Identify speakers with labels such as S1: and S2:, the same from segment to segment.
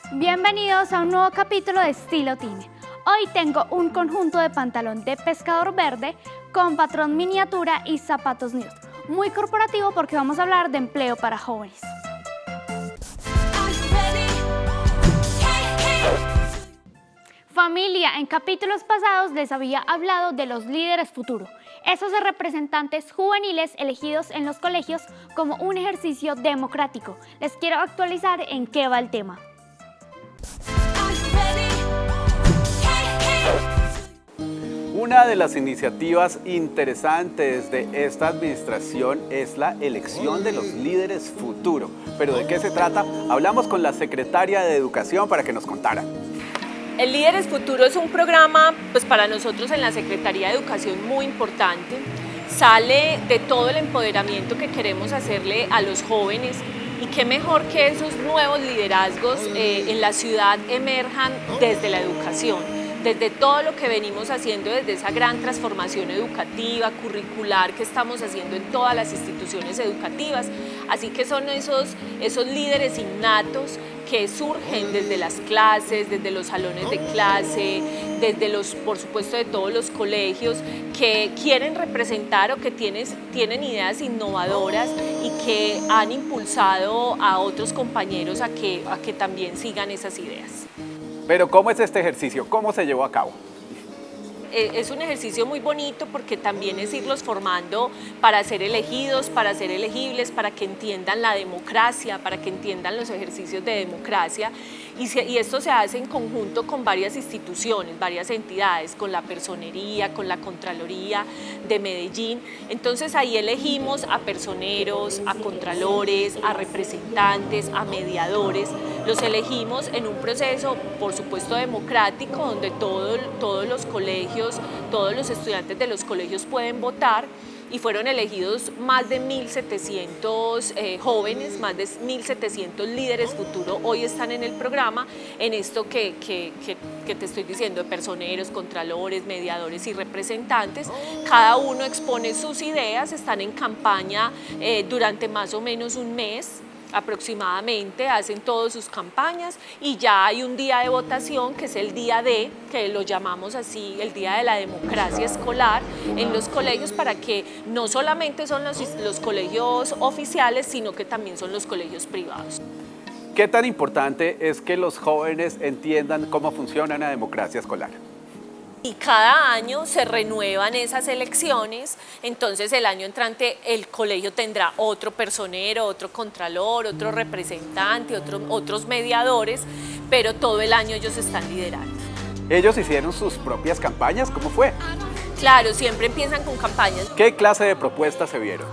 S1: Bienvenidos a un nuevo capítulo de Estilo Tine. Hoy tengo un conjunto de pantalón de pescador verde con patrón miniatura y zapatos nude. Muy corporativo porque vamos a hablar de empleo para jóvenes. Familia, en capítulos pasados les había hablado de los líderes futuro, esos representantes juveniles elegidos en los colegios como un ejercicio democrático. Les quiero actualizar en qué va el tema.
S2: Una de las iniciativas interesantes de esta administración es la elección de los líderes futuro. ¿Pero de qué se trata? Hablamos con la secretaria de Educación para que nos contara.
S3: El Líderes Futuro es un programa, para nosotros en la Secretaría de Educación muy importante. Sale de todo el empoderamiento que queremos hacerle a los jóvenes y qué mejor que esos nuevos liderazgos en la ciudad emerjan desde la educación, desde todo lo que venimos haciendo, desde esa gran transformación educativa, curricular que estamos haciendo en todas las instituciones educativas. Así que son esos líderes innatos que surgen desde las clases, desde los salones de clase, por supuesto, de todos los colegios, que quieren representar o que tienen ideas innovadoras y que han impulsado a otros compañeros a que también sigan esas ideas.
S2: Pero ¿cómo es este ejercicio? ¿Cómo se llevó a cabo?
S3: Es un ejercicio muy bonito porque también es irlos formando para ser elegidos, para ser elegibles, para que entiendan la democracia, para que entiendan los ejercicios de democracia. Y esto se hace en conjunto con varias instituciones, varias entidades, con la Personería, con la Contraloría de Medellín. Entonces ahí elegimos a personeros, a contralores, a representantes, a mediadores. Los elegimos en un proceso, por supuesto, democrático, donde todos los colegios, todos los estudiantes de los colegios pueden votar, y fueron elegidos más de 1.700 jóvenes, más de 1.700 líderes futuro hoy están en el programa, en esto que te estoy diciendo, de personeros, contralores, mediadores y representantes. Cada uno expone sus ideas, están en campaña durante más o menos un mes, aproximadamente, hacen todas sus campañas y ya hay un día de votación que es el día D, que lo llamamos así, el día de la democracia escolar en los colegios, para que no solamente son los colegios oficiales, sino que también son los colegios privados.
S2: ¿Qué tan importante es que los jóvenes entiendan cómo funciona una democracia escolar?
S3: Y cada año se renuevan esas elecciones, entonces el año entrante el colegio tendrá otro personero, otro contralor, otro representante, otros mediadores, pero todo el año ellos están liderando.
S2: ¿Ellos hicieron sus propias campañas? ¿Cómo fue?
S3: Claro, siempre empiezan con campañas.
S2: ¿Qué clase de propuestas se vieron?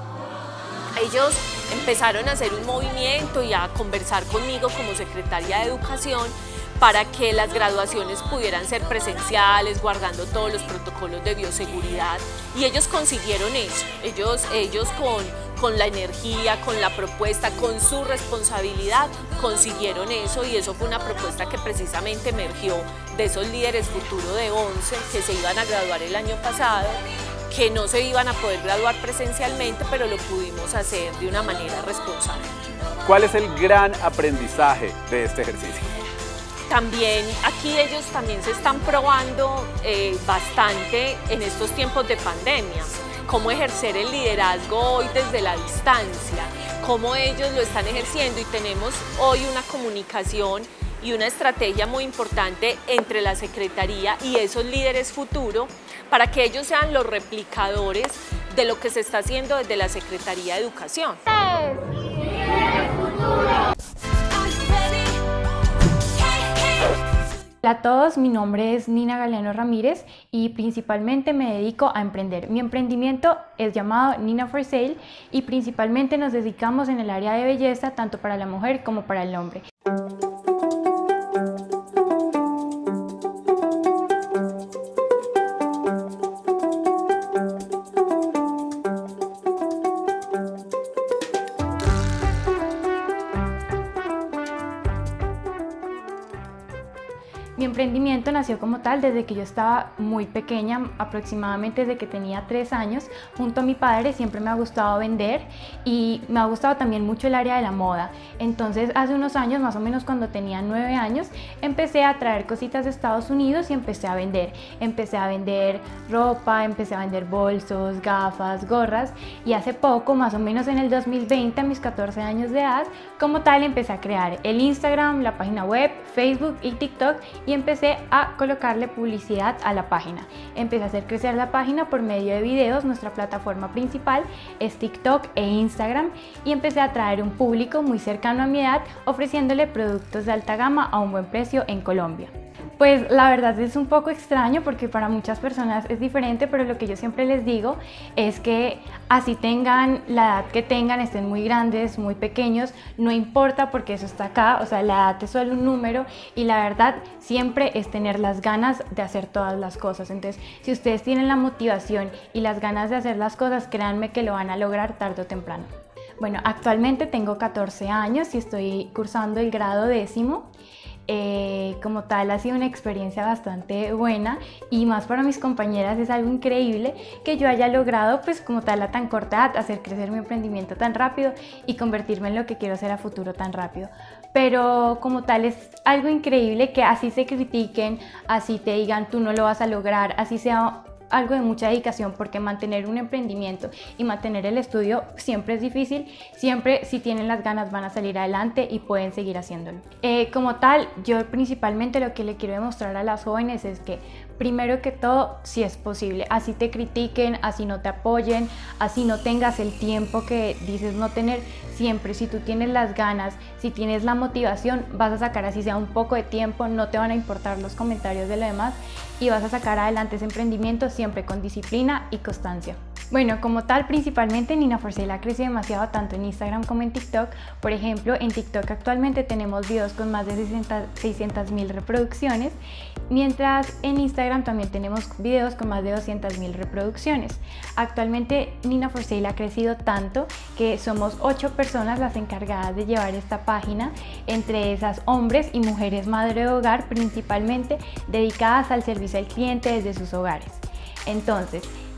S3: Ellos empezaron a hacer un movimiento y a conversar conmigo como secretaria de Educación para que las graduaciones pudieran ser presenciales, guardando todos los protocolos de bioseguridad, y ellos consiguieron eso. Ellos con la energía, con la propuesta, con su responsabilidad, consiguieron eso, y eso fue una propuesta que precisamente emergió de esos líderes futuro de 11 que se iban a graduar el año pasado, que no se iban a poder graduar presencialmente, pero lo pudimos hacer de una manera responsable.
S2: ¿Cuál es el gran aprendizaje de este ejercicio?
S3: También aquí ellos también se están probando bastante en estos tiempos de pandemia, cómo ejercer el liderazgo hoy desde la distancia, cómo ellos lo están ejerciendo, y tenemos hoy una comunicación y una estrategia muy importante entre la Secretaría y esos líderes futuro para que ellos sean los replicadores de lo que se está haciendo desde la Secretaría de Educación.
S4: Hola a todos, mi nombre es Nina Galeano Ramírez y principalmente me dedico a emprender. Mi emprendimiento es llamado Nina for Sale y principalmente nos dedicamos en el área de belleza tanto para la mujer como para el hombre. Mi emprendimiento nació como tal desde que yo estaba muy pequeña, aproximadamente desde que tenía 3 años. Junto a mi padre siempre me ha gustado vender y me ha gustado también mucho el área de la moda. Entonces hace unos años, más o menos cuando tenía 9 años, empecé a traer cositas de Estados Unidos y empecé a vender. Empecé a vender ropa, empecé a vender bolsos, gafas, gorras, y hace poco, más o menos en el 2020, a mis 14 años de edad, como tal empecé a crear el Instagram, la página web, Facebook y TikTok, y empecé a colocarle publicidad a la página. Empecé a hacer crecer la página por medio de videos. Nuestra plataforma principal es TikTok e Instagram, y empecé a atraer un público muy cercano a mi edad, ofreciéndole productos de alta gama a un buen precio en Colombia. Pues la verdad es un poco extraño porque para muchas personas es diferente, pero lo que yo siempre les digo es que así tengan la edad que tengan, estén muy grandes, muy pequeños, no importa porque eso está acá, o sea, la edad es solo un número, y la verdad siempre es tener las ganas de hacer todas las cosas. Entonces, si ustedes tienen la motivación y las ganas de hacer las cosas, créanme que lo van a lograr tarde o temprano. Bueno, actualmente tengo 14 años y estoy cursando el grado 10º. Como tal ha sido una experiencia bastante buena, y más para mis compañeras es algo increíble que yo haya logrado, pues como tal a tan corta edad, hacer crecer mi emprendimiento tan rápido y convertirme en lo que quiero ser a futuro tan rápido. Pero como tal es algo increíble que así se critiquen, así te digan tú no lo vas a lograr, así sea algo de mucha dedicación, porque mantener un emprendimiento y mantener el estudio siempre es difícil. Siempre, si tienen las ganas, van a salir adelante y pueden seguir haciéndolo. Como tal, yo principalmente lo que le quiero demostrar a las jóvenes es que primero que todo, si es posible, así te critiquen, así no te apoyen, así no tengas el tiempo que dices no tener, siempre si tú tienes las ganas, si tienes la motivación, vas a sacar así sea un poco de tiempo, no te van a importar los comentarios de lo demás, y vas a sacar adelante ese emprendimiento siempre con disciplina y constancia. Bueno, como tal, principalmente Nina For Sale ha crecido demasiado tanto en Instagram como en TikTok. Por ejemplo, en TikTok actualmente tenemos videos con más de 600.000 reproducciones, mientras en Instagram también tenemos videos con más de 200.000 reproducciones. Actualmente Nina For Sale ha crecido tanto que somos 8 personas las encargadas de llevar esta página, entre esas hombres y mujeres madre de hogar, principalmente dedicadas al servicio al cliente desde sus hogares. Entonces,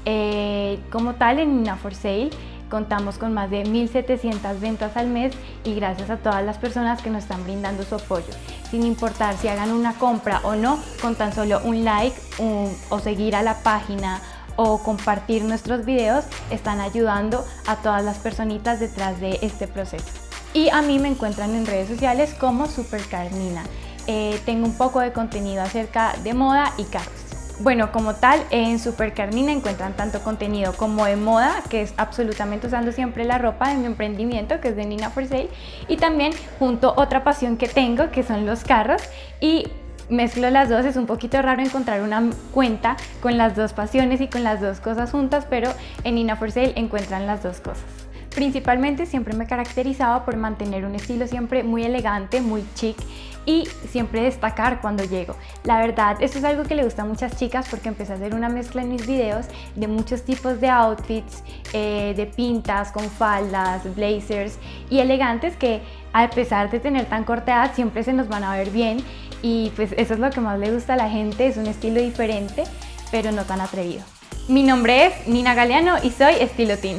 S4: como tal, en Nina For Sale contamos con más de 1.700 ventas al mes, y gracias a todas las personas que nos están brindando su apoyo. Sin importar si hagan una compra o no, con tan solo un like o seguir a la página o compartir nuestros videos, están ayudando a todas las personitas detrás de este proceso. Y a mí me encuentran en redes sociales como Supercar Nina. Tengo un poco de contenido acerca de moda y carros. Bueno, como tal, en Supercar Nina encuentran tanto contenido como de moda, que es absolutamente usando siempre la ropa de mi emprendimiento, que es de Nina For Sale, y también junto otra pasión que tengo, que son los carros, y mezclo las dos. Es un poquito raro encontrar una cuenta con las dos pasiones y con las dos cosas juntas, pero en Nina For Sale encuentran las dos cosas. Principalmente siempre me caracterizaba por mantener un estilo siempre muy elegante, muy chic, y siempre destacar cuando llego. La verdad, esto es algo que le gusta a muchas chicas, porque empecé a hacer una mezcla en mis videos de muchos tipos de outfits, de pintas con faldas, blazers y elegantes, que a pesar de tener tan corta edad siempre se nos van a ver bien, y pues eso es lo que más le gusta a la gente. Es un estilo diferente pero no tan atrevido. Mi nombre es Nina Galeano y soy Estilo Teen.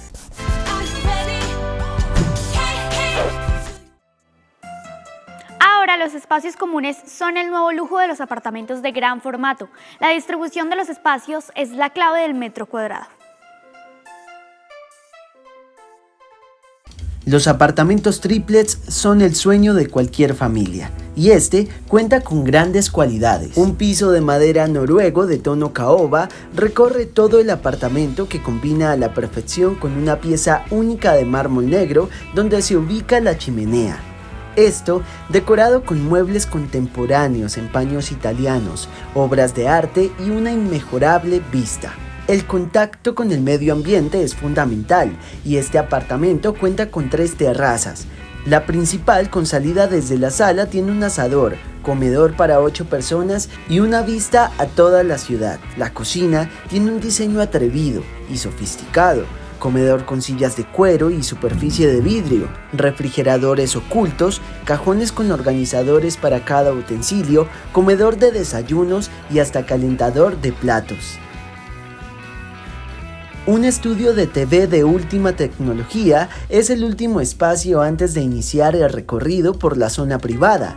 S1: Ahora los espacios comunes son el nuevo lujo de los apartamentos de gran formato. La distribución de los espacios es la clave del metro cuadrado.
S5: Los apartamentos triplets son el sueño de cualquier familia, y este cuenta con grandes cualidades. Un piso de madera noruego de tono caoba recorre todo el apartamento, que combina a la perfección con una pieza única de mármol negro donde se ubica la chimenea. Esto decorado con muebles contemporáneos en paños italianos, obras de arte y una inmejorable vista. El contacto con el medio ambiente es fundamental, y este apartamento cuenta con 3 terrazas. La principal, con salida desde la sala, tiene un asador, comedor para 8 personas y una vista a toda la ciudad. La cocina tiene un diseño atrevido y sofisticado, comedor con sillas de cuero y superficie de vidrio, refrigeradores ocultos, cajones con organizadores para cada utensilio, comedor de desayunos y hasta calentador de platos. Un estudio de TV de última tecnología es el último espacio antes de iniciar el recorrido por la zona privada.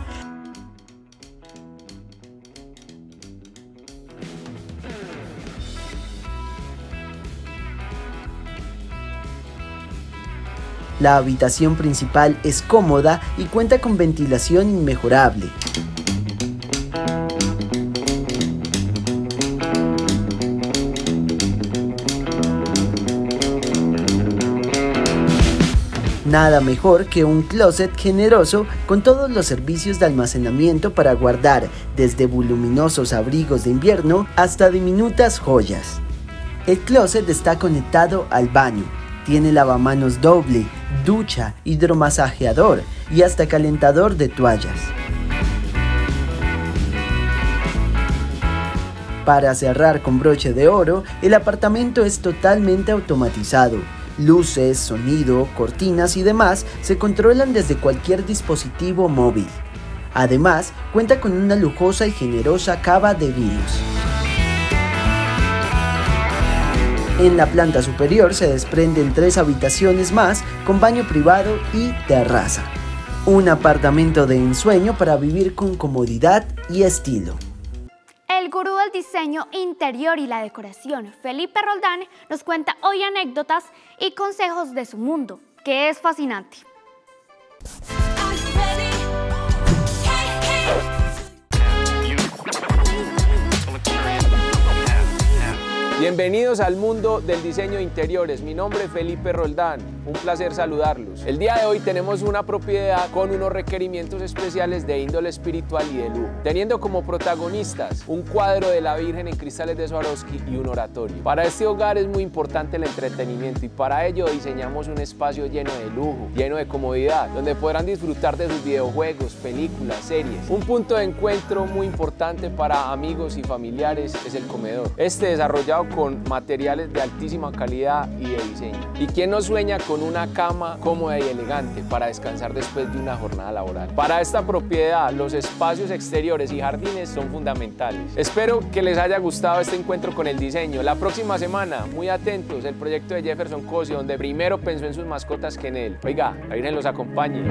S5: La habitación principal es cómoda y cuenta con ventilación inmejorable. Nada mejor que un closet generoso con todos los servicios de almacenamiento para guardar desde voluminosos abrigos de invierno hasta diminutas joyas. El closet está conectado al baño, tiene lavamanos doble, ducha, hidromasajeador y hasta calentador de toallas. Para cerrar con broche de oro, el apartamento es totalmente automatizado. Luces, sonido, cortinas y demás se controlan desde cualquier dispositivo móvil. Además, cuenta con una lujosa y generosa cava de vinos. En la planta superior se desprenden 3 habitaciones más con baño privado y terraza. Un apartamento de ensueño para vivir con comodidad y estilo.
S1: El gurú del diseño interior y la decoración, Felipe Roldán, nos cuenta hoy anécdotas y consejos de su mundo, que es fascinante.
S6: Bienvenidos al mundo del diseño de interiores. Mi nombre es Felipe Roldán, un placer saludarlos. El día de hoy tenemos una propiedad con unos requerimientos especiales de índole espiritual y de lujo, teniendo como protagonistas un cuadro de la Virgen en cristales de Swarovski y un oratorio. Para este hogar es muy importante el entretenimiento y para ello diseñamos un espacio lleno de lujo, lleno de comodidad, donde podrán disfrutar de sus videojuegos, películas, series. Un punto de encuentro muy importante para amigos y familiares es el comedor. Este desarrollado con materiales de altísima calidad y de diseño. ¿Y quién no sueña con una cama cómoda y elegante para descansar después de una jornada laboral? Para esta propiedad, los espacios exteriores y jardines son fundamentales. Espero que les haya gustado este encuentro con el diseño. La próxima semana, muy atentos, el proyecto de Jefferson Cosio, donde primero pensó en sus mascotas que en él. Oiga, la Virgen los acompañe.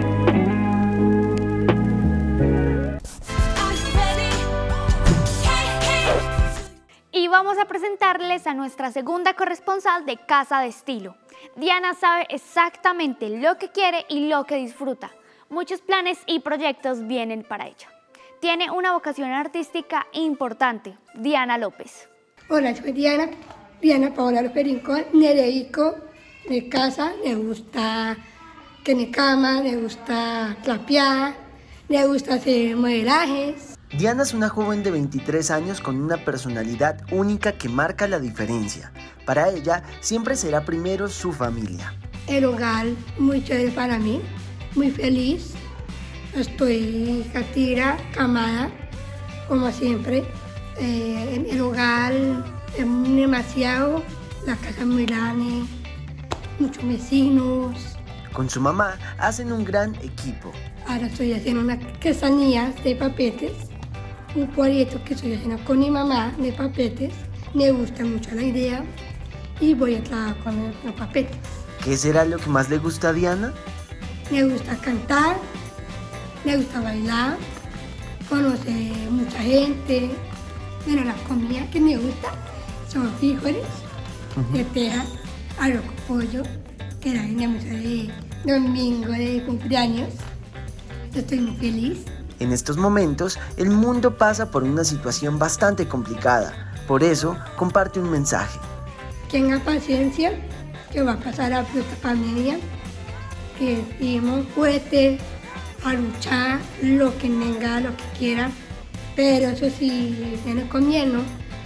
S1: Y vamos a presentarles a nuestra segunda corresponsal de Casa de Estilo. Diana sabe exactamente lo que quiere y lo que disfruta. Muchos planes y proyectos vienen para ella. Tiene una vocación artística importante. Diana López.
S7: Hola, soy Diana Paola López Rincón. Me dedico de casa, me gusta tener cama, me gusta trapear, me gusta hacer modelajes.
S5: Diana es una joven de 23 años con una personalidad única que marca la diferencia. Para ella, siempre será primero su familia.
S7: El hogar muy chévere para mí, muy feliz. Estoy catira, camada, como siempre. El hogar es demasiado, la casa es muy grande, muchos vecinos.
S5: Con su mamá hacen un gran equipo.
S7: Ahora estoy haciendo unas quesadillas de papetes. Un proyecto que estoy haciendo con mi mamá de papetes. Me gusta mucho la idea y voy a trabajar con los papetes.
S5: ¿Qué será lo que más le gusta a Diana?
S7: Me gusta cantar, me gusta bailar, conocer mucha gente. Bueno, las comidas que me gustan son frijoles, de teja, arroz con pollo, que la venimos de domingo de cumpleaños. Yo estoy muy feliz.
S5: En estos momentos, el mundo pasa por una situación bastante complicada. Por eso, comparte un mensaje.
S7: Tenga paciencia, que va a pasar a esta pandemia, que estemos fuertes a luchar lo que venga, lo que quiera, pero eso sí, viene con miedo,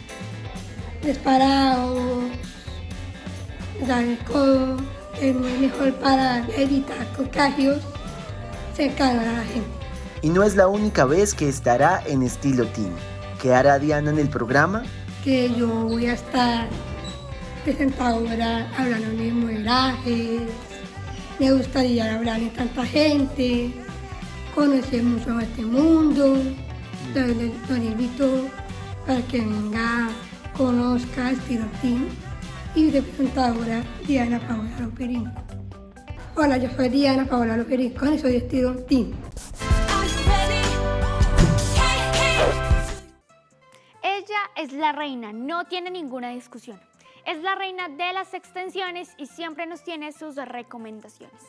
S7: desparados, dar el codo, es muy mejor para evitar contagios cercanos a la gente.
S5: Y no es la única vez que estará en Estilo Teen. ¿Qué hará Diana en el programa?
S7: Que yo voy a estar presentadora hablando de modelaje. Me gustaría hablar de tanta gente, conocer mucho de este mundo. Los invito para que venga, conozca Estilo Teen y de presentadora Diana Paola Loperinco. Hola, yo soy Diana Paola Loperinco y soy de Estilo Teen.
S1: Ella es la reina, no tiene ninguna discusión. Es la reina de las extensiones y siempre nos tiene sus recomendaciones.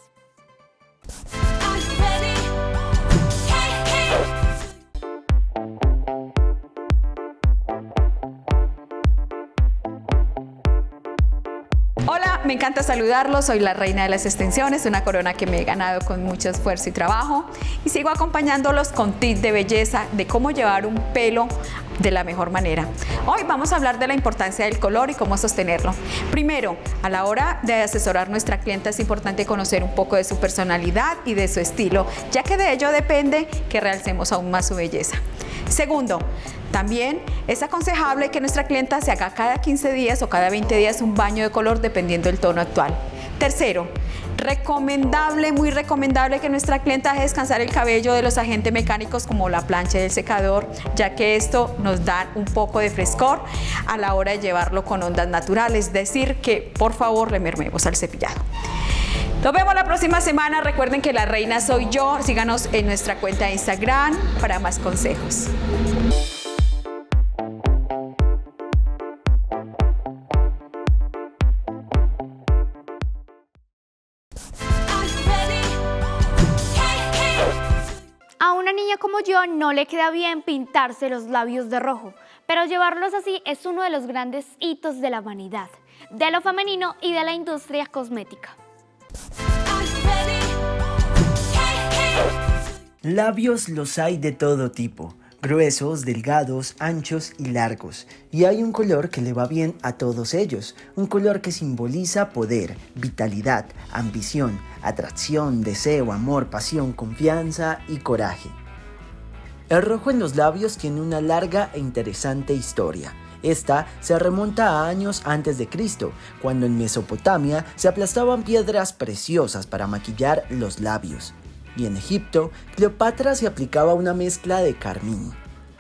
S8: Hola, me encanta saludarlos, soy la reina de las extensiones, una corona que me he ganado con mucho esfuerzo y trabajo y sigo acompañándolos con tips de belleza de cómo llevar un pelo de la mejor manera. Hoy vamos a hablar de la importancia del color y cómo sostenerlo. Primero, a la hora de asesorar a nuestra clienta es importante conocer un poco de su personalidad y de su estilo, ya que de ello depende que realcemos aún más su belleza. Segundo, también es aconsejable que nuestra clienta se haga cada 15 días o cada 20 días un baño de color dependiendo del tono actual. Tercero, muy recomendable que nuestra clienta deje descansar el cabello de los agentes mecánicos como la plancha y el secador, ya que esto nos da un poco de frescor a la hora de llevarlo con ondas naturales, es decir, que por favor le mermemos al cepillado. Nos vemos la próxima semana. Recuerden que la reina soy yo. Síganos en nuestra cuenta de Instagram para más consejos.
S1: A una niña como yo no le queda bien pintarse los labios de rojo, pero llevarlos así es uno de los grandes hitos de la vanidad, de lo femenino y de la industria cosmética.
S5: Labios los hay de todo tipo, gruesos, delgados, anchos y largos. Y hay un color que le va bien a todos ellos, un color que simboliza poder, vitalidad, ambición, atracción, deseo, amor, pasión, confianza y coraje. El rojo en los labios tiene una larga e interesante historia. Esta se remonta a años antes de Cristo, cuando en Mesopotamia se aplastaban piedras preciosas para maquillar los labios. Y en Egipto, Cleopatra se aplicaba una mezcla de carmín.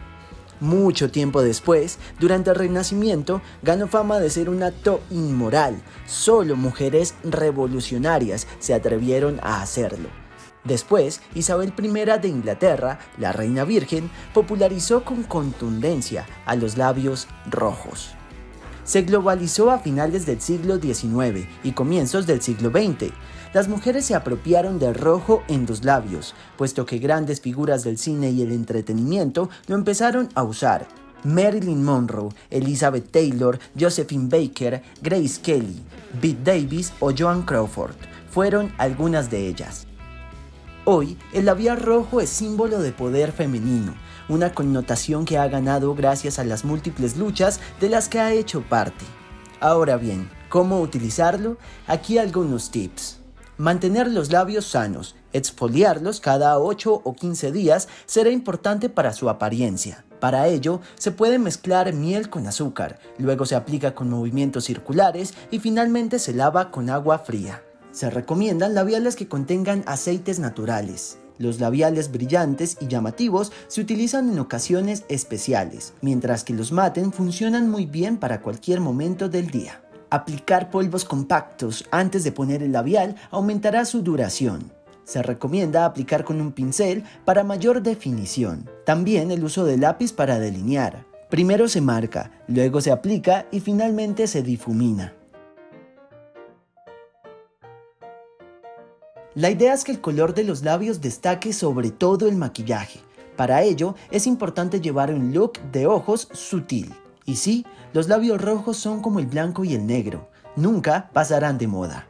S5: Mucho tiempo después, durante el Renacimiento, ganó fama de ser un acto inmoral. Solo mujeres revolucionarias se atrevieron a hacerlo. Después, Isabel I de Inglaterra, la reina virgen, popularizó con contundencia a los labios rojos. Se globalizó a finales del siglo XIX y comienzos del siglo XX. Las mujeres se apropiaron del rojo en los labios, puesto que grandes figuras del cine y el entretenimiento lo empezaron a usar. Marilyn Monroe, Elizabeth Taylor, Josephine Baker, Grace Kelly, Bette Davis o Joan Crawford fueron algunas de ellas. Hoy, el labial rojo es símbolo de poder femenino, una connotación que ha ganado gracias a las múltiples luchas de las que ha hecho parte. Ahora bien, ¿cómo utilizarlo? Aquí algunos tips. Mantener los labios sanos, exfoliarlos cada 8 o 15 días será importante para su apariencia. Para ello, se puede mezclar miel con azúcar, luego se aplica con movimientos circulares y finalmente se lava con agua fría. Se recomiendan labiales que contengan aceites naturales. Los labiales brillantes y llamativos se utilizan en ocasiones especiales, mientras que los mates funcionan muy bien para cualquier momento del día. Aplicar polvos compactos antes de poner el labial aumentará su duración. Se recomienda aplicar con un pincel para mayor definición. También el uso de lápiz para delinear. Primero se marca, luego se aplica y finalmente se difumina. La idea es que el color de los labios destaque sobre todo el maquillaje. Para ello, es importante llevar un look de ojos sutil. Y sí, los labios rojos son como el blanco y el negro. Nunca pasarán de moda.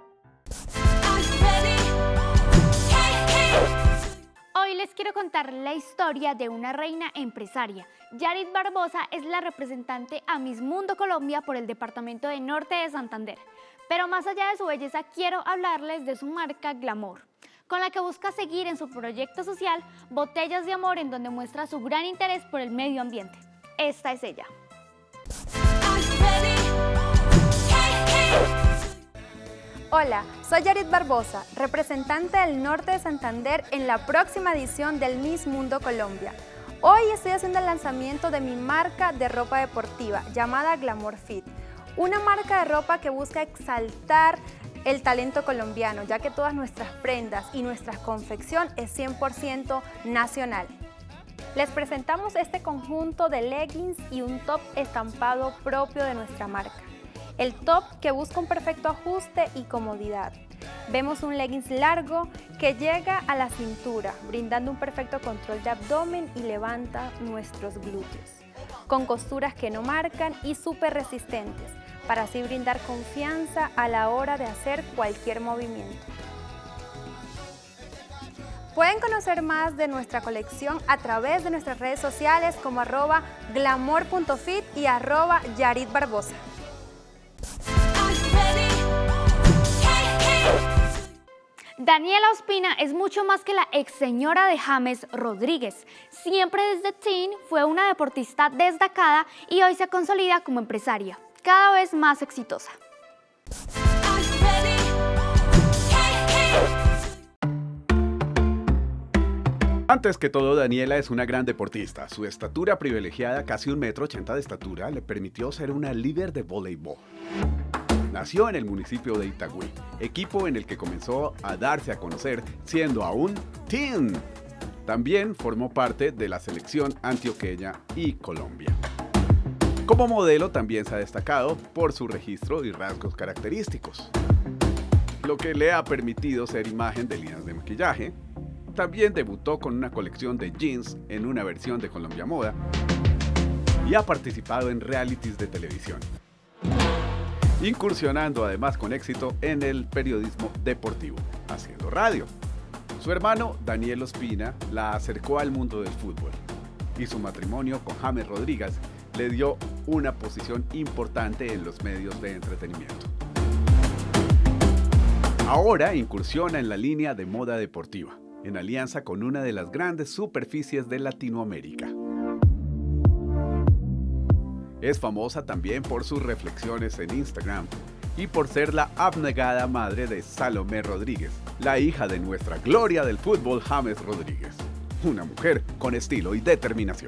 S1: Hoy les quiero contar la historia de una reina empresaria. Yarit Barbosa es la representante a Miss Mundo Colombia por el departamento de Norte de Santander. Pero más allá de su belleza, quiero hablarles de su marca Glamour, con la que busca seguir en su proyecto social Botellas de Amor, en donde muestra su gran interés por el medio ambiente. Esta es ella.
S9: Hola, soy Yarit Barbosa, representante del norte de Santander en la próxima edición del Miss Mundo Colombia. Hoy estoy haciendo el lanzamiento de mi marca de ropa deportiva llamada Glamour Fit, una marca de ropa que busca exaltar el talento colombiano, ya que todas nuestras prendas y nuestra confección es 100% nacional. Les presentamos este conjunto de leggings y un top estampado propio de nuestra marca. El top que busca un perfecto ajuste y comodidad. Vemos un leggings largo que llega a la cintura, brindando un perfecto control de abdomen y levanta nuestros glúteos, con costuras que no marcan y súper resistentes, para así brindar confianza a la hora de hacer cualquier movimiento. Pueden conocer más de nuestra colección a través de nuestras redes sociales como @glamour.fit y @yaritbarbosa.
S1: Daniela Ospina es mucho más que la ex señora de James Rodríguez. Siempre desde teen fue una deportista destacada y hoy se consolida como empresaria, cada vez más exitosa.
S2: Antes que todo, Daniela es una gran deportista. Su estatura privilegiada, casi 1,80 m de estatura, le permitió ser una líder de voleibol. Nació en el municipio de Itagüí, equipo en el que comenzó a darse a conocer siendo aún teen. También formó parte de la selección antioqueña y Colombia. Como modelo también se ha destacado por su registro y rasgos característicos, lo que le ha permitido ser imagen de líneas de maquillaje. También debutó con una colección de jeans en una versión de Colombia Moda y ha participado en realities de televisión, incursionando además con éxito en el periodismo deportivo, haciendo radio. Su hermano Daniel Ospina la acercó al mundo del fútbol y su matrimonio con James Rodríguez le dio una posición importante en los medios de entretenimiento. Ahora incursiona en la línea de moda deportiva, en alianza con una de las grandes superficies de Latinoamérica. Es famosa también por sus reflexiones en Instagram y por ser la abnegada madre de Salomé Rodríguez, la hija de nuestra gloria del fútbol James Rodríguez, una mujer con estilo y determinación.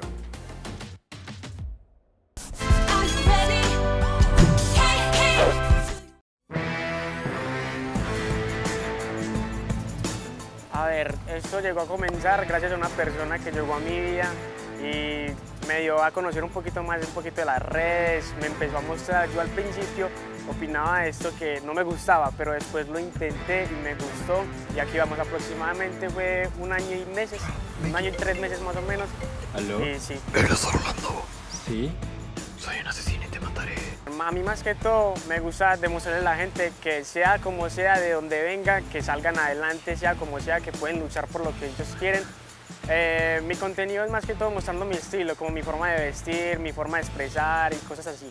S10: A ver, esto llegó a comenzar gracias a una persona que llegó a mi vida y me dio a conocer un poquito de las redes, me empezó a mostrar. Yo al principio opinaba de esto que no me gustaba, pero después lo intenté y me gustó, y aquí vamos, aproximadamente fue 1 año y meses, 1 año y 3 meses más o menos.
S11: ¿Aló?
S10: Y sí.
S11: ¿Eres Orlando?
S10: Sí.
S11: Soy un asesino y te mataré.
S10: A mí más que todo me gusta demostrarle a la gente que sea como sea, de donde venga, que salgan adelante, sea como sea, que pueden luchar por lo que ellos quieren. Mi contenido es más que todo mostrando mi estilo, como mi forma de vestir, mi forma de expresar y cosas así.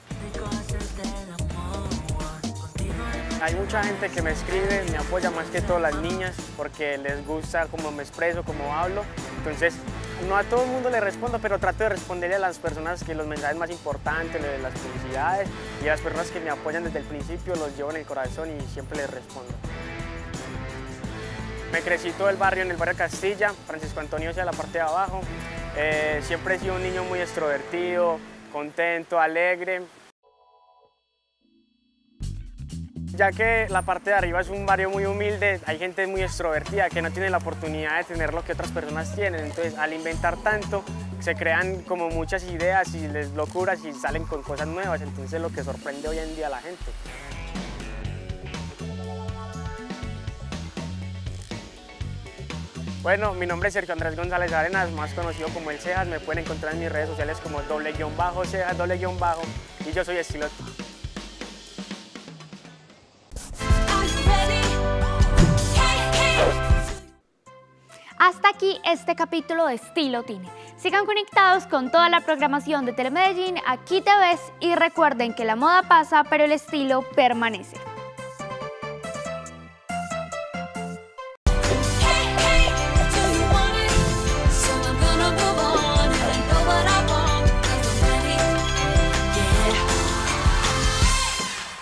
S10: Hay mucha gente que me escribe, me apoya, más que todo las niñas, porque les gusta cómo me expreso, cómo hablo. Entonces, no a todo el mundo le respondo, pero trato de responderle a las personas que los mensajes más importantes, las publicidades, y a las personas que me apoyan desde el principio, los llevo en el corazón y siempre les respondo. Me crecí todo el barrio, en el barrio Castilla, Francisco Antonio hacia la parte de abajo. Siempre he sido un niño muy extrovertido, contento, alegre. Ya que la parte de arriba es un barrio muy humilde, hay gente muy extrovertida que no tiene la oportunidad de tener lo que otras personas tienen. Entonces, al inventar tanto, se crean como muchas ideas y locuras y salen con cosas nuevas. Entonces, lo que sorprende hoy en día a la gente. Bueno, mi nombre es Sergio Andrés González Arenas, más conocido como El Cejas. Me pueden encontrar en mis redes sociales como _Cejas, y yo soy Estilo Teen.
S1: Hasta aquí este capítulo de Estilo Teen. Sigan conectados con toda la programación de Telemedellín, Aquí te ves, y recuerden que la moda pasa, pero el estilo permanece.